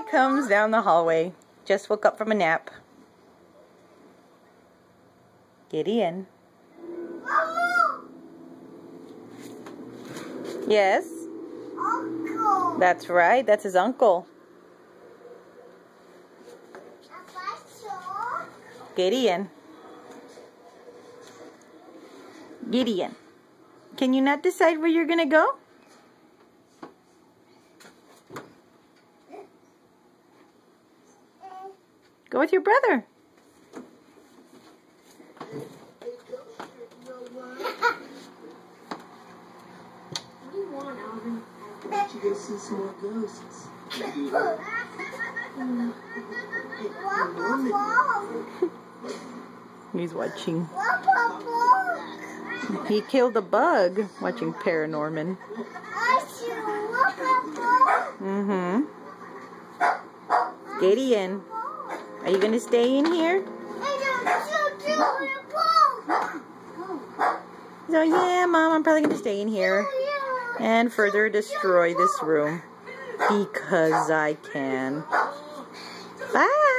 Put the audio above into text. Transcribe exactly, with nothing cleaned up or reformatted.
comes down the hallway. Just woke up from a nap. Gideon. Yes? Uncle. That's right. That's his uncle. Gideon. Gideon. Can you not decide where you're going to go? Go with your brother. I want you to see some more ghosts. He's watching. He killed a bug watching Paranorman. Mm-hmm. Gideon, are you going to stay in here? So yeah, Mom, I'm probably going to stay in here and further destroy this room because I can. Bye.